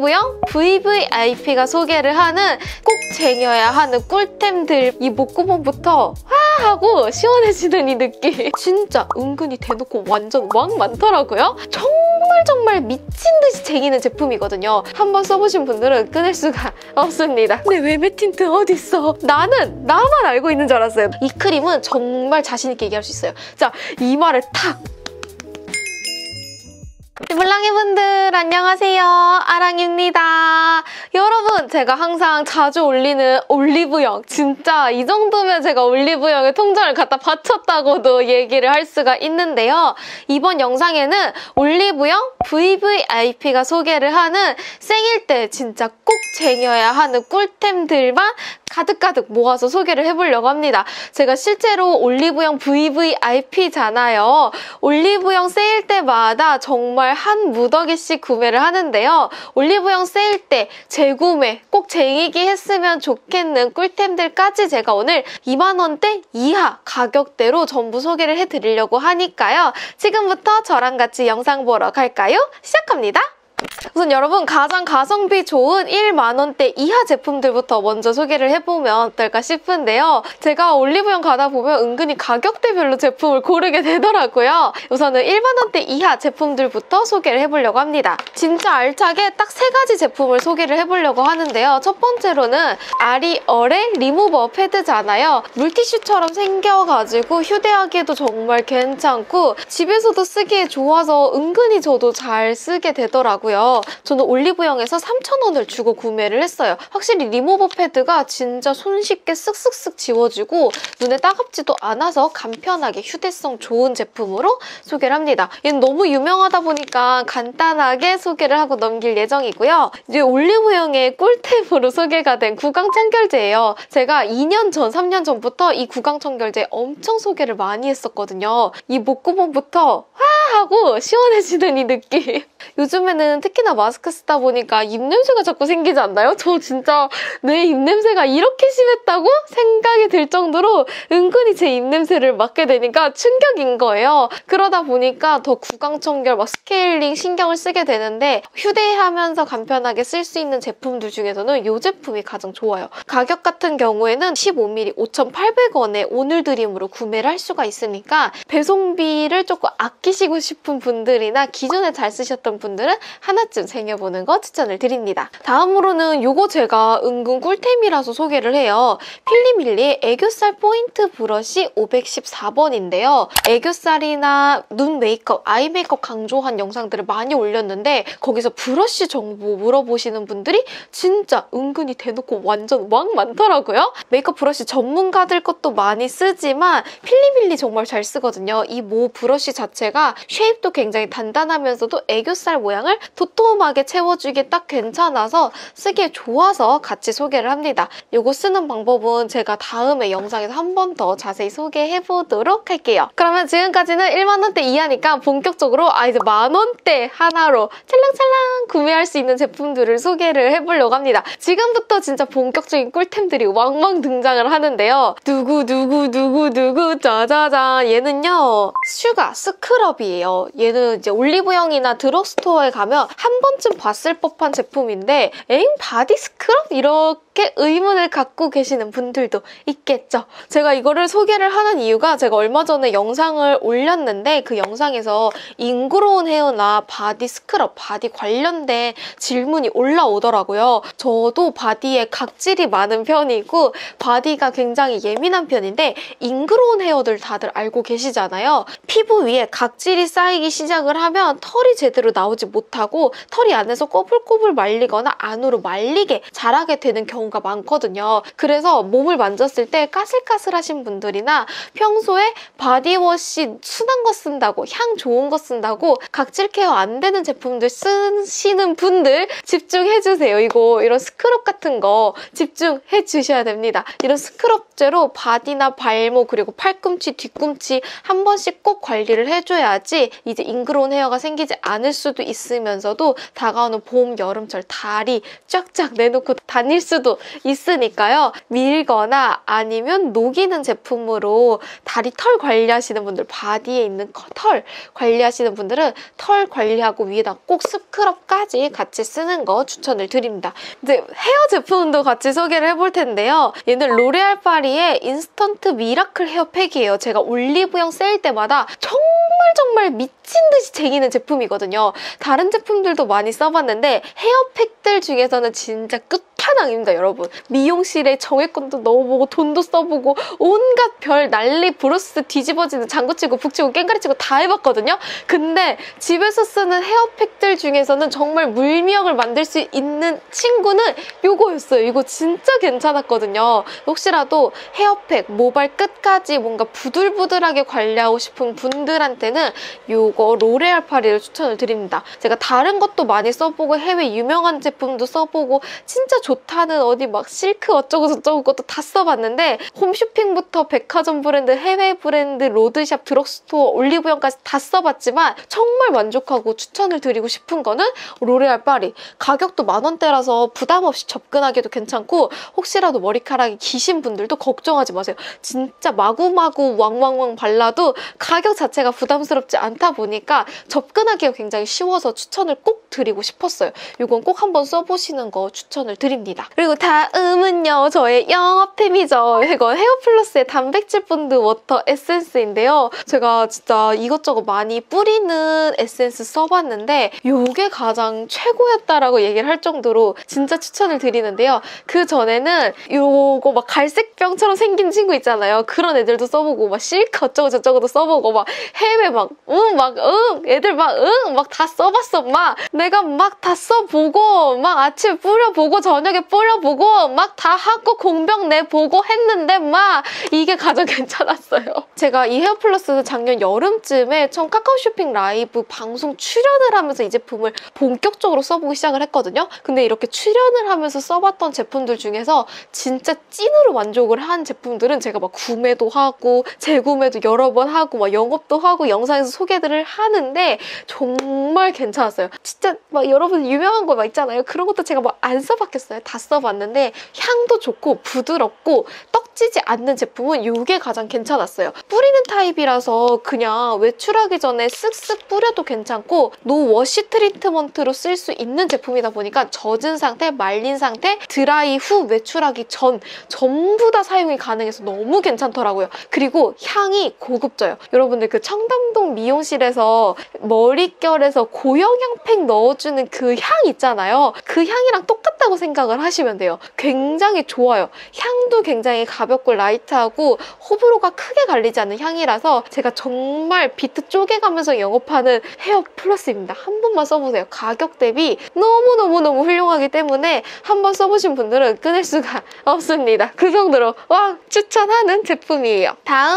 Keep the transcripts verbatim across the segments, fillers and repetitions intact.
올리브영 브이브이아이피가 소개를 하는 꼭 쟁여야 하는 꿀템들. 이 목구멍부터 와 하고 시원해지는 이 느낌. 진짜 은근히 대놓고 완전 왕 많더라고요. 정말 정말 미친 듯이 쟁이는 제품이거든요. 한번 써보신 분들은 끊을 수가 없습니다. 근데 외메 틴트 어딨어? 나는 나만 알고 있는 줄 알았어요. 이 크림은 정말 자신 있게 얘기할 수 있어요. 자, 이마를 탁! 물랑이 분들 안녕하세요. 아랑입니다. 여러분, 제가 항상 자주 올리는 올리브영, 진짜 이 정도면 제가 올리브영에 통장을 갖다 바쳤다고도 얘기를 할 수가 있는데요. 이번 영상에는 올리브영 브이브이아이피가 소개를 하는 생일 때 진짜 꼭 쟁여야 하는 꿀템들만 가득가득 모아서 소개를 해보려고 합니다. 제가 실제로 올리브영 브이브이아이피잖아요. 올리브영 세일 때마다 정말 한 무더기씩 구매를 하는데요. 올리브영 세일 때 재구매 꼭 쟁이기 했으면 좋겠는 꿀템들까지 제가 오늘 이만 원대 이하 가격대로 전부 소개를 해드리려고 하니까요. 지금부터 저랑 같이 영상 보러 갈까요? 시작합니다. 우선 여러분, 가장 가성비 좋은 일만 원대 이하 제품들부터 먼저 소개를 해보면 어떨까 싶은데요. 제가 올리브영 가다 보면 은근히 가격대별로 제품을 고르게 되더라고요. 우선은 일만 원대 이하 제품들부터 소개를 해보려고 합니다. 진짜 알차게 딱 세 가지 제품을 소개를 해보려고 하는데요. 첫 번째로는 아리얼의 리무버 패드잖아요. 물티슈처럼 생겨가지고 휴대하기에도 정말 괜찮고 집에서도 쓰기에 좋아서 은근히 저도 잘 쓰게 되더라고요. 저는 올리브영에서 삼천 원을 주고 구매를 했어요. 확실히 리무버 패드가 진짜 손쉽게 쓱쓱쓱 지워지고 눈에 따갑지도 않아서 간편하게 휴대성 좋은 제품으로 소개를 합니다. 얘는 너무 유명하다 보니까 간단하게 소개를 하고 넘길 예정이고요. 이제 올리브영의 꿀템으로 소개가 된 구강청결제예요. 제가 이 년 전, 삼 년 전부터 이 구강청결제 엄청 소개를 많이 했었거든요. 이 목구멍부터 와 하고 시원해지는 이 느낌. 요즘에는 특히나 마스크 쓰다 보니까 입냄새가 자꾸 생기지 않나요? 저 진짜 내 입냄새가 이렇게 심했다고 생각이 들 정도로 은근히 제 입냄새를 맡게 되니까 충격인 거예요. 그러다 보니까 더 구강청결, 막 스케일링 신경을 쓰게 되는데 휴대하면서 간편하게 쓸 수 있는 제품들 중에서는 이 제품이 가장 좋아요. 가격 같은 경우에는 십오 밀리리터 오천팔백 원에 오늘 드림으로 구매를 할 수가 있으니까 배송비를 조금 아끼시고 싶은 분들이나 기존에 잘 쓰셨던 분들은 하나쯤 쟁여보는 거 추천을 드립니다. 다음으로는 이거 제가 은근 꿀템이라서 소개를 해요. 필리밀리의 애교살 포인트 브러쉬 오백십사 번인데요. 애교살이나 눈 메이크업, 아이 메이크업 강조한 영상들을 많이 올렸는데 거기서 브러쉬 정보 물어보시는 분들이 진짜 은근히 대놓고 완전 왕 많더라고요. 메이크업 브러쉬 전문가들 것도 많이 쓰지만 필리밀리 정말 잘 쓰거든요. 이 모 브러쉬 자체가 쉐입도 굉장히 단단하면서도 애교살 모양을 도톰하게 채워주기에 딱 괜찮아서 쓰기에 좋아서 같이 소개를 합니다. 이거 쓰는 방법은 제가 다음에 영상에서 한 번 더 자세히 소개해보도록 할게요. 그러면 지금까지는 일만 원대 이하니까 본격적으로 아 이제 만 원대 하나로 찰랑찰랑 구매할 수 있는 제품들을 소개를 해보려고 합니다. 지금부터 진짜 본격적인 꿀템들이 왕왕 등장을 하는데요. 누구 누구 누구 누구 짜자잔. 얘는요 슈가 스크럽이에요. 얘는 이제 올리브영이나 드럭스토어에 가면 한 번쯤 봤을 법한 제품인데 에잉? 바디 스크럽? 이렇게 의문을 갖고 계시는 분들도 있겠죠. 제가 이거를 소개를 하는 이유가 제가 얼마 전에 영상을 올렸는데 그 영상에서 잉그로운 헤어나 바디 스크럽, 바디 관련된 질문이 올라오더라고요. 저도 바디에 각질이 많은 편이고 바디가 굉장히 예민한 편인데 잉그로운 헤어들 다들 알고 계시잖아요. 피부 위에 각질이 쌓이기 시작을 하면 털이 제대로 나오지 못하고 털이 안에서 꼬불꼬불 말리거나 안으로 말리게 자라게 되는 경우가 많거든요. 그래서 몸을 만졌을 때 까슬까슬하신 분들이나 평소에 바디워시 순한 거 쓴다고, 향 좋은 거 쓴다고 각질 케어 안 되는 제품들 쓰시는 분들 집중해주세요. 이거 이런 스크럽 같은 거 집중해 주셔야 됩니다. 이런 스크럽제로 바디나 발목 그리고 팔꿈치, 뒤꿈치 한 번씩 꼭 관리를 해줘야지 이제 잉그로운 헤어가 생기지 않을 수 수도 있으면서도 다가오는 봄, 여름철 다리 쫙쫙 내놓고 다닐 수도 있으니까요. 밀거나 아니면 녹이는 제품으로 다리 털 관리하시는 분들, 바디에 있는 털 관리하시는 분들은 털 관리하고 위에다 꼭 스크럽까지 같이 쓰는 거 추천을 드립니다. 이제 헤어 제품도 같이 소개를 해볼 텐데요. 얘는 로레알 파리의 인스턴트 미라클 헤어팩이에요. 제가 올리브영 세일 때마다 정말 정말 미친 듯이 쟁이는 제품이거든요. 다른 제품들도 많이 써봤는데 헤어팩들 중에서는 진짜 끝판왕입니다, 여러분. 미용실에 정액권도 넣어보고 돈도 써보고 온갖 별 난리 브로스 뒤집어지는 장구치고 북치고 깽가리치고 다 해봤거든요. 근데 집에서 쓰는 헤어팩들 중에서는 정말 물미역을 만들 수 있는 친구는 요거였어요. 이거 진짜 괜찮았거든요. 혹시라도 헤어팩, 모발 끝까지 뭔가 부들부들하게 관리하고 싶은 분들한테는 요거 로레알 파리를 추천을 드립니다. 제가 다른 것도 많이 써보고 해외 유명한 제품도 써보고 진짜 좋다는 어디 막 실크 어쩌고 저쩌고 것도 다 써봤는데 홈쇼핑부터 백화점 브랜드, 해외 브랜드, 로드샵, 드럭스토어, 올리브영까지 다 써봤지만 정말 만족하고 추천을 드리고 싶은 거는 로레알 파리. 가격도 만원대라서 부담 없이 접근하기도 괜찮고 혹시라도 머리카락이 기신 분들도 걱정하지 마세요. 진짜 마구마구 왕왕왕 발라도 가격 자체가 부담스럽지 않다 보니까 접근하기가 굉장히 쉬워서 추천을 꼭 드리고 싶었어요. 이건 꼭 한번 써보시는 거 추천을 드립니다. 그리고 다음은요, 저의 영업템이죠. 이거 헤어플러스의 단백질 본드 워터 에센스인데요. 제가 진짜 이것저것 많이 뿌리는 에센스 써봤는데 이게 가장 최고였다라고 얘기를 할 정도로 진짜 추천을 드리는데요. 그 전에는 이거 막 갈색병처럼 생긴 친구 있잖아요. 그런 애들도 써보고 막 실크 어쩌고 저쩌고도 써보고 막 해외 막 응 막 응 애들 막 응 막 다 써봤어. 막 내가 막 다 써보고 막 아침에 뿌려보고 저녁에 뿌려보고 막 다 하고 공병 내보고 했는데 막 이게 가장 괜찮았어요. 제가 이 헤어플러스는 작년 여름쯤에 처음 카카오 쇼핑 라이브 방송 출연을 하면서 이 제품을 본격적으로 써보기 시작을 했거든요. 근데 이렇게 출연을 하면서 써봤던 제품들 중에서 진짜 찐으로 만족을 한 제품들은 제가 막 구매도 하고 재구매도 여러 번 하고 막 영업도 하고 영상에서 소개들을 하는데 정말 괜찮았어요. 진짜 막 여러분 유명한 거 막 있잖아요. 그런 것도 제가 막 안 써봤겠어요. 다 써봤는데 향도 좋고 부드럽고 떡지지 않는 제품은 이게 가장 괜찮았어요. 뿌리는 타입이라서 그냥 외출하기 전에 쓱쓱 뿌려도 괜찮고 노 워시 트리트먼트로 쓸 수 있는 제품이다 보니까 젖은 상태, 말린 상태, 드라이 후 외출하기 전 전부 다 사용이 가능해서 너무 괜찮더라고요. 그리고 향이 고급져요. 여러분들 그 청담동 미용실에서 머릿결에서 고영향팩 넣어주는 그 향 있잖아요. 그 향이랑 똑같다고 생각을 하시면 돼요. 굉장히 좋아요. 향도 굉장히 가볍고 라이트하고 호불호가 크게 갈리지 않는 향이라서 제가 정말 비트 쪼개가면서 영업하는 헤어 플러스입니다. 한 번만 써보세요. 가격 대비 너무너무너무 훌륭하기 때문에 한 번 써보신 분들은 끊을 수가 없습니다. 그 정도로 와 추천하는 제품이에요.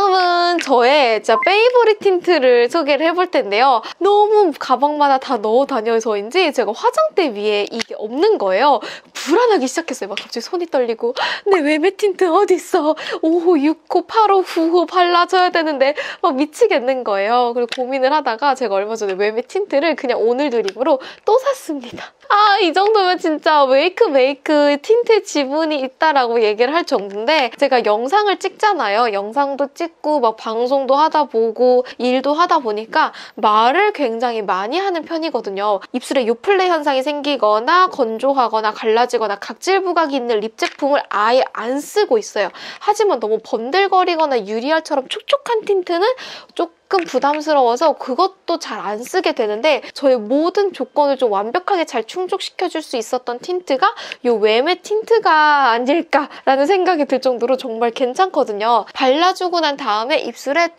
다음은 저의 진짜 페이보릿 틴트를 소개를 해볼 텐데요. 너무 가방마다 다 넣어 다녀서인지 제가 화장대 위에 이게 없는 거예요. 불안하기 시작했어요. 막 갑자기 손이 떨리고 내 외메 틴트 어디 있어? 오 호, 육 호, 팔 호, 구 호 발라줘야 되는데 막 미치겠는 거예요. 그리고 고민을 하다가 제가 얼마 전에 외메 틴트를 그냥 오늘 드립으로 또 샀습니다. 아, 이 정도면 진짜 웨이크 메이크 틴트 지분이 있다라고 얘기를 할 정도인데 제가 영상을 찍잖아요. 영상도 찍고 막 방송도 하다 보고 일도 하다 보니까 말을 굉장히 많이 하는 편이거든요. 입술에 요플레 현상이 생기거나 건조하거나 갈라지거나 각질 부각이 있는 립 제품을 아예 안 쓰고 있어요. 하지만 너무 번들거리거나 유리알처럼 촉촉한 틴트는 조금 조금 부담스러워서 그것도 잘 안 쓰게 되는데 저의 모든 조건을 좀 완벽하게 잘 충족시켜줄 수 있었던 틴트가 이 외메 틴트가 아닐까라는 생각이 들 정도로 정말 괜찮거든요. 발라주고 난 다음에 입술에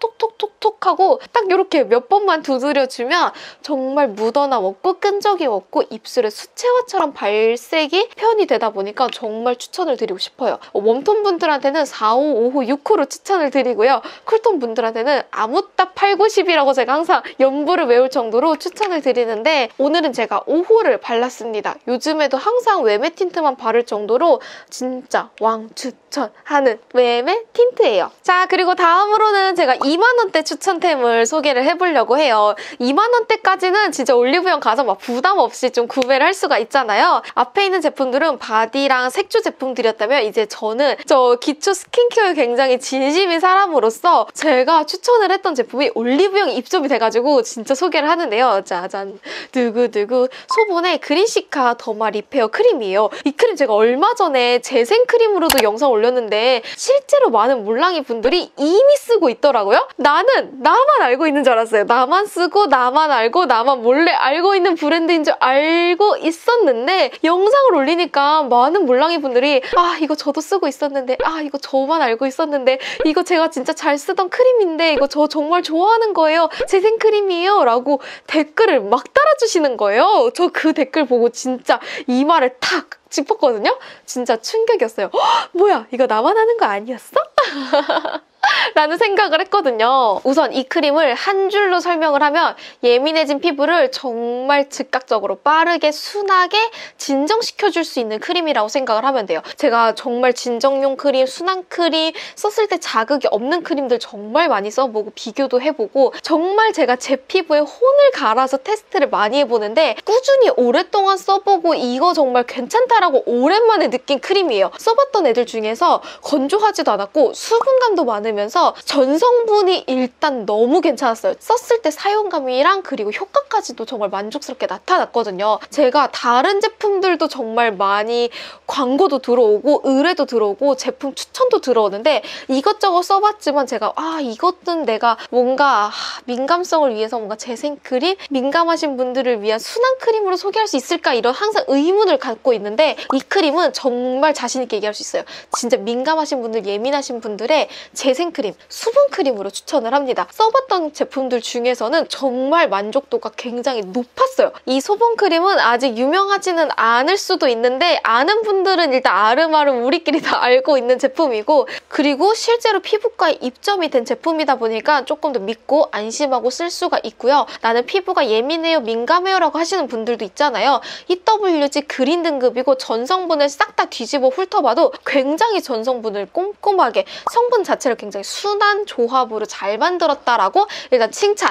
톡톡톡톡톡톡 하고 딱 이렇게 몇 번만 두드려주면 정말 묻어남 없고 끈적임 없고 입술에 수채화처럼 발색이 표현이 되다 보니까 정말 추천을 드리고 싶어요. 웜톤 분들한테는 사 호, 오 호, 육 호로 추천을 드리고요. 쿨톤 분들한테는 아무 아무따 팔, 구십이라고 제가 항상 연부를 외울 정도로 추천을 드리는데 오늘은 제가 오 호를 발랐습니다. 요즘에도 항상 외메 틴트만 바를 정도로 진짜 왕 추천하는 외메 틴트예요. 자, 그리고 다음으로는 제가 이만 원대 추천템을 소개를 해보려고 해요. 이만 원대까지는 진짜 올리브영 가서 막 부담 없이 좀 구매를 할 수가 있잖아요. 앞에 있는 제품들은 바디랑 색조 제품들이었다면 이제 저는 저 기초 스킨케어에 굉장히 진심인 사람으로서 제가 추천을 했던 제품이 올리브영 입점이 돼가지고 진짜 소개를 하는데요. 짜잔, 두구두구 소본의 그린시카 더마 리페어 크림이에요. 이 크림 제가 얼마 전에 재생 크림으로도 영상 올렸는데 실제로 많은 몰랑이 분들이 이미 쓰고 있더라고요. 나는 나만 알고 있는 줄 알았어요. 나만 쓰고 나만 알고 나만 몰래 알고 있는 브랜드인 줄 알고 있었는데 영상을 올리니까 많은 몰랑이 분들이 아 이거 저도 쓰고 있었는데 아 이거 저만 알고 있었는데 이거 제가 진짜 잘 쓰던 크림인데 이거 저 정말 좋아하는 거예요. 재생 크림이에요 라고 댓글을 막 달아주시는 거예요. 저 그 댓글 보고 진짜 이마를 탁 짚었거든요. 진짜 충격이었어요. 헉, 뭐야 이거 나만 하는 거 아니었어? 라는 생각을 했거든요. 우선 이 크림을 한 줄로 설명을 하면 예민해진 피부를 정말 즉각적으로 빠르게 순하게 진정시켜줄 수 있는 크림이라고 생각을 하면 돼요. 제가 정말 진정용 크림, 순한 크림, 썼을 때 자극이 없는 크림들 정말 많이 써보고 비교도 해보고 정말 제가 제 피부에 혼을 갈아서 테스트를 많이 해보는데 꾸준히 오랫동안 써보고 이거 정말 괜찮다라고 오랜만에 느낀 크림이에요. 써봤던 애들 중에서 건조하지도 않았고 수분감도 많으면서 전성분이 일단 너무 괜찮았어요. 썼을 때 사용감이랑 그리고 효과까지도 정말 만족스럽게 나타났거든요. 제가 다른 제품들도 정말 많이 광고도 들어오고 의뢰도 들어오고 제품 추천도 들어오는데 이것저것 써봤지만 제가 아 이것은 내가 뭔가 민감성을 위해서 뭔가 재생크림? 민감하신 분들을 위한 순한 크림으로 소개할 수 있을까 이런 항상 의문을 갖고 있는데 이 크림은 정말 자신 있게 얘기할 수 있어요. 진짜 민감하신 분들, 예민하신 분들의 재생 크림, 수분크림으로 추천을 합니다. 써봤던 제품들 중에서는 정말 만족도가 굉장히 높았어요. 이 수분크림은 아직 유명하지는 않을 수도 있는데 아는 분들은 일단 아름아름 우리끼리 다 알고 있는 제품이고 그리고 실제로 피부과에 입점이 된 제품이다 보니까 조금 더 믿고 안심하고 쓸 수가 있고요. 나는 피부가 예민해요, 민감해요 라고 하시는 분들도 있잖아요. 이더블유지 그린 등급이고 전성분을 싹 다 뒤집어 훑어봐도 굉장히 전성분을 꼼꼼하게 성분 자체를 굉장히 순한 조합으로 잘 만들었다라고 일단 칭찬!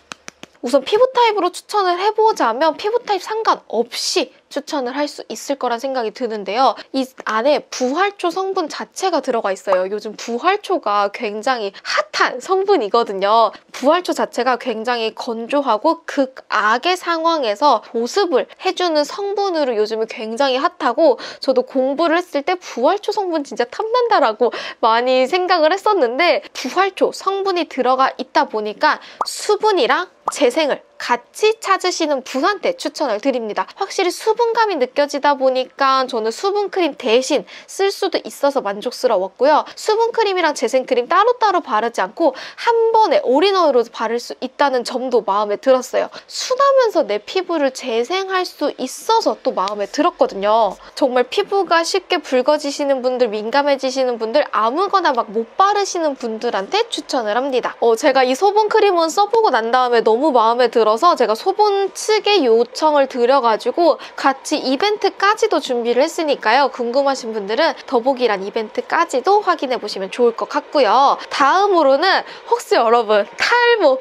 우선 피부 타입으로 추천을 해보자면 피부 타입 상관없이 추천을 할 수 있을 거란 생각이 드는데요. 이 안에 부활초 성분 자체가 들어가 있어요. 요즘 부활초가 굉장히 핫한 성분이거든요. 부활초 자체가 굉장히 건조하고 극악의 상황에서 보습을 해주는 성분으로 요즘은 굉장히 핫하고 저도 공부를 했을 때 부활초 성분 진짜 탐난다라고 많이 생각을 했었는데 부활초 성분이 들어가 있다 보니까 수분이랑 재생을 같이 찾으시는 분한테 추천을 드립니다. 확실히 수분감이 느껴지다 보니까 저는 수분크림 대신 쓸 수도 있어서 만족스러웠고요. 수분크림이랑 재생크림 따로따로 바르지 않고 한 번에 올인원으로 바를 수 있다는 점도 마음에 들었어요. 순하면서 내 피부를 재생할 수 있어서 또 마음에 들었거든요. 정말 피부가 쉽게 붉어지시는 분들, 민감해지시는 분들, 아무거나 막 못 바르시는 분들한테 추천을 합니다. 어, 제가 이 수분크림은 써보고 난 다음에 너무 마음에 들어서 제가 소본 측에 요청을 드려가지고 같이 이벤트까지도 준비를 했으니까요. 궁금하신 분들은 더보기란 이벤트까지도 확인해보시면 좋을 것 같고요. 다음으로는 혹시 여러분 탈모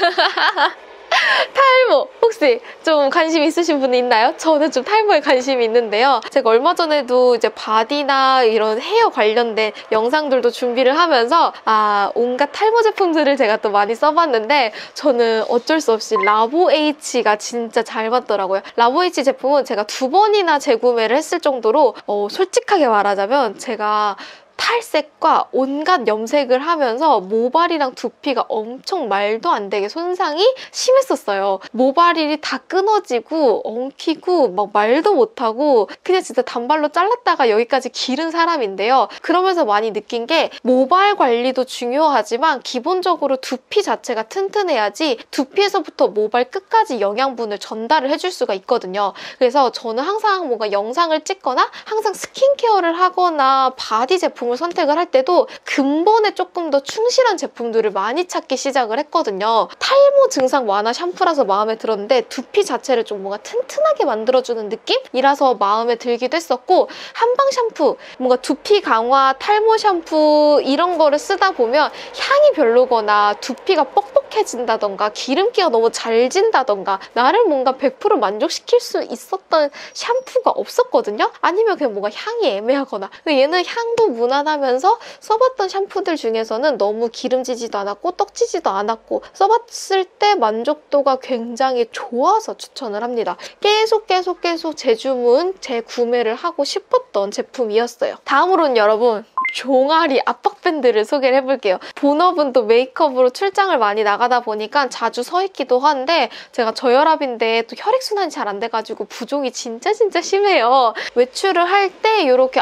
탈모 혹시 좀 관심 있으신 분 있나요? 저는 좀 탈모에 관심이 있는데요. 제가 얼마 전에도 이제 바디나 이런 헤어 관련된 영상들도 준비를 하면서 아 온갖 탈모 제품들을 제가 또 많이 써봤는데 저는 어쩔 수 없이 라보에이치가 진짜 잘 맞더라고요. 라보에이치 제품은 제가 두 번이나 재구매를 했을 정도로 어, 솔직하게 말하자면 제가 탈색과 온갖 염색을 하면서 모발이랑 두피가 엄청 말도 안 되게 손상이 심했었어요. 모발이 다 끊어지고 엉키고 막 말도 못하고 그냥 진짜 단발로 잘랐다가 여기까지 기른 사람인데요. 그러면서 많이 느낀 게 모발 관리도 중요하지만 기본적으로 두피 자체가 튼튼해야지 두피에서부터 모발 끝까지 영양분을 전달을 해줄 수가 있거든요. 그래서 저는 항상 뭔가 영상을 찍거나 항상 스킨케어를 하거나 바디 제품을 제품을 선택을 할 때도 근본에 조금 더 충실한 제품들을 많이 찾기 시작을 했거든요. 탈모 증상 완화 샴푸라서 마음에 들었는데 두피 자체를 좀 뭔가 튼튼하게 만들어주는 느낌이라서 마음에 들기도 했었고, 한방 샴푸, 뭔가 두피 강화, 탈모 샴푸 이런 거를 쓰다 보면 향이 별로거나 두피가 뻑뻑해진다던가 기름기가 너무 잘 진다던가 나를 뭔가 백 퍼센트 만족시킬 수 있었던 샴푸가 없었거든요. 아니면 그냥 뭔가 향이 애매하거나. 근데 얘는 향도 무난하면서 써봤던 샴푸들 중에서는 너무 기름지지도 않았고 떡지지도 않았고 써봤을 때 만족도가 굉장히 좋아서 추천을 합니다. 계속 계속 계속 재주문, 재구매를 하고 싶었던 제품이었어요. 다음으로는 여러분, 종아리 압박밴드를 소개를 해볼게요. 본업은 또 메이크업으로 출장을 많이 나가다 보니까 자주 서 있기도 한데 제가 저혈압인데 또 혈액순환이 잘 안 돼가지고 부종이 진짜 진짜 심해요. 외출을 할 때 이렇게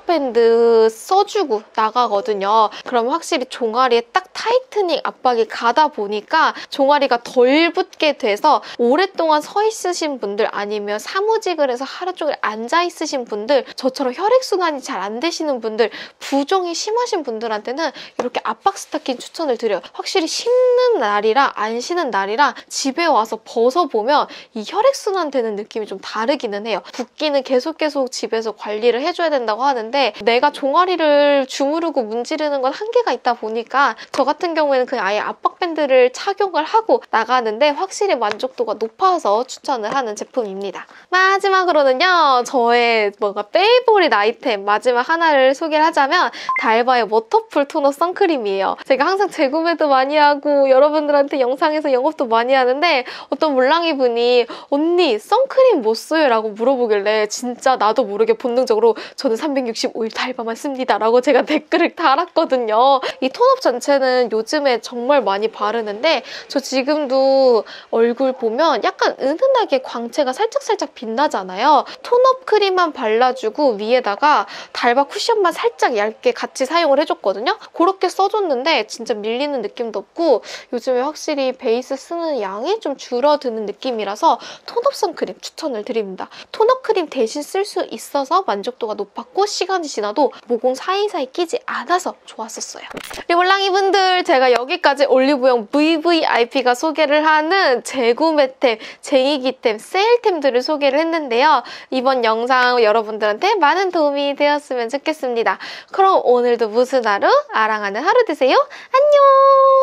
압박밴드 써주고 나가거든요. 그럼 확실히 종아리에 딱 타이트닝 압박이 가다 보니까 종아리가 덜 붙게 돼서 오랫동안 서 있으신 분들 아니면 사무직을 해서 하루 종일 앉아 있으신 분들, 저처럼 혈액순환이 잘 안 되시는 분들, 부종이 심하신 분들한테는 이렇게 압박 스타킹 추천을 드려요. 확실히 쉬는 날이랑 안 쉬는 날이랑 집에 와서 벗어보면 이 혈액순환 되는 느낌이 좀 다르기는 해요. 붓기는 계속 계속 집에서 관리를 해줘야 된다고 하는데 내가 종아리를 주무르고 문지르는 건 한계가 있다 보니까 저 같은 경우에는 그냥 아예 압박밴드를 착용을 하고 나가는데 확실히 만족도가 높아서 추천을 하는 제품입니다. 마지막으로는요, 저의 뭔가 페이보릿 아이템 마지막 하나를 소개를 하자면 달바의 워터풀 토너 선크림이에요. 제가 항상 재구매도 많이 하고 여러분들한테 영상에서 영업도 많이 하는데 어떤 물랑이 분이 언니 선크림 뭐 써요? 라고 물어보길래 진짜 나도 모르게 본능적으로 저는 삼백육십오 일 달바만 씁니다 라고 제가 댓글을 달았거든요. 이 톤업 전체는 요즘에 정말 많이 바르는데 저 지금도 얼굴 보면 약간 은은하게 광채가 살짝살짝 빛나잖아요. 톤업 크림만 발라주고 위에다가 달바 쿠션만 살짝 얇게 같이 사용을 해줬거든요. 그렇게 써줬는데 진짜 밀리는 느낌도 없고 요즘에 확실히 베이스 쓰는 양이 좀 줄어드는 느낌이라서 톤업 선크림 추천을 드립니다. 톤업 크림 대신 쓸 수 있어서 만족도가 높았고 시간이 지나도 모공 사이사이 끼지 않아서 좋았었어요. 우리 몰랑이분들, 제가 여기까지 올리브영 브이브이아이피가 소개를 하는 재구매템, 쟁이기템, 세일템들을 소개를 했는데요. 이번 영상 여러분들한테 많은 도움이 되었으면 좋겠습니다. 그럼 오늘도 무슨 하루? 아랑하는 하루 되세요. 안녕!